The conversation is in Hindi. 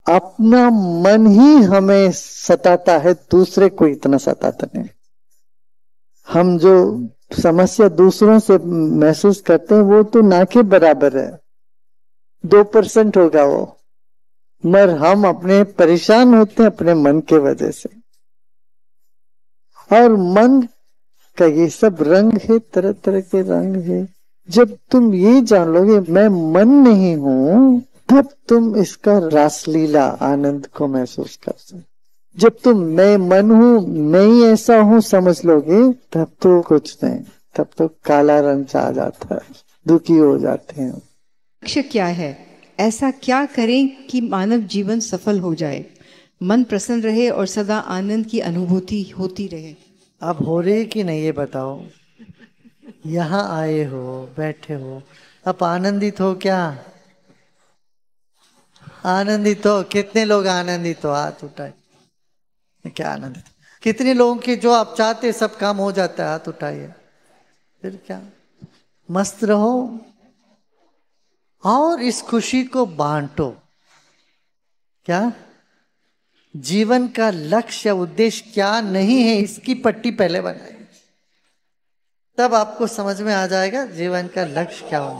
अपना मन ही हमें सताता है, दूसरे को इतना सताता नहीं। हम जो समस्या दूसरों से महसूस करते हैं वो तो ना के बराबर है, 2% होगा वो, मगर हम अपने परेशान होते हैं अपने मन के वजह से। और मन का ये सब रंग है, तरह तरह के रंग है। जब तुम ये जान लोगे मैं मन नहीं हूं, तब तुम इसका रासलीला आनंद को महसूस कर सकते। जब तुम मैं मन हूं, मैं ही ऐसा हूं समझ लोगे, तब तो कुछ नहीं, तब तो काला रंग छा जाता है, दुखी हो जाते हैं। लक्ष्य क्या है? ऐसा क्या करें कि मानव जीवन सफल हो जाए, मन प्रसन्न रहे और सदा आनंद की अनुभूति होती रहे? अब हो रही कि नहीं ये बताओ। यहाँ आए हो, बैठे हो, अब आनंदित हो क्या? आनंदित हो? कितने लोग आनंदित हो? हाथ उठाए। क्या आनंदित? कितने लोगों के जो आप चाहते सब काम हो जाता है? हाथ उठाइए। फिर क्या? मस्त रहो और इस खुशी को बांटो। क्या जीवन का लक्ष्य उद्देश्य क्या नहीं है, इसकी पट्टी पहले बनाए, तब आपको समझ में आ जाएगा जीवन का लक्ष्य क्या होना।